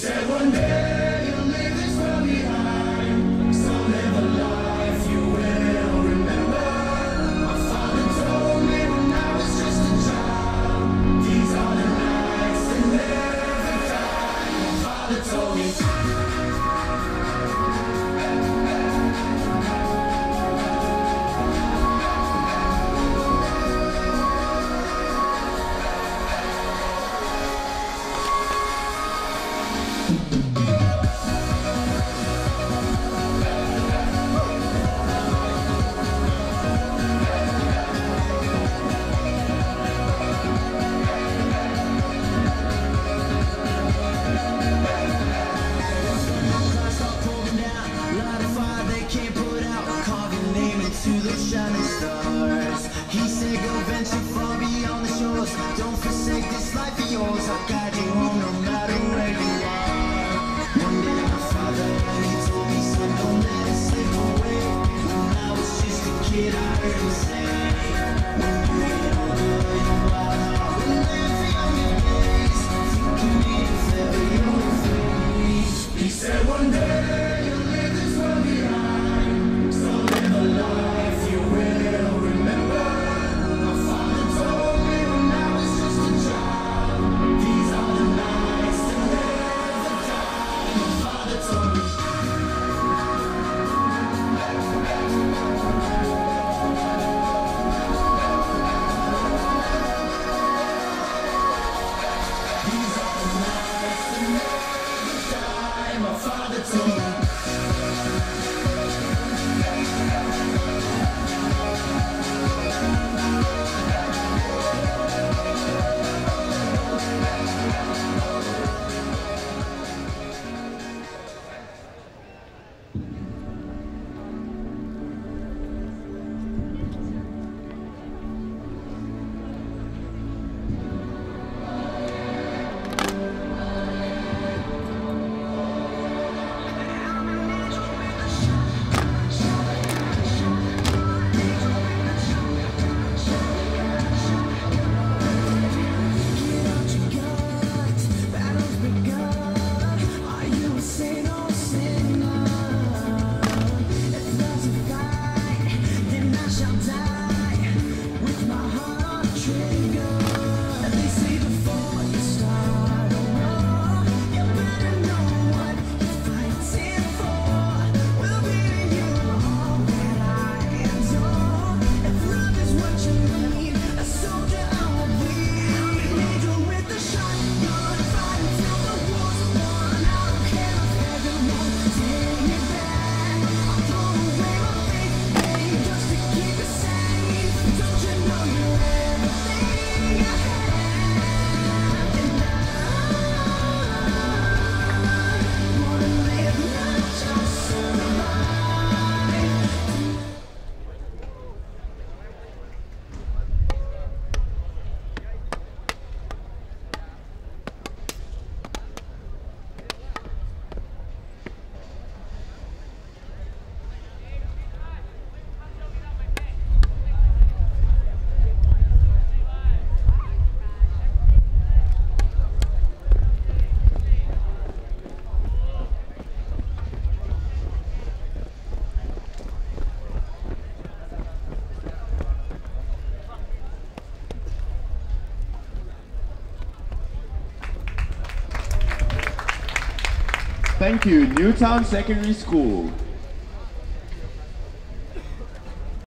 said one day you'll leave this world behind, so live a life you will remember. My father told me when I was just a child, these are the nights that never die. My father told me. Shining stars. He said go venture far beyond the shores. Don't forsake this life of yours. I'll guide you home no matter where you are. One day my father, he told me, son, don't let it slip away. When I was just a kid, I heard him say, when you get older, your wild heart will live for younger days. You can be if ever you're free. He said one day you'll leave this world behind, so live a life you will remember. My father told me when I was just a child, these are the nights that never die. My father told me. These are the nights that never die. My father told me. Thank you, Newtown Secondary School.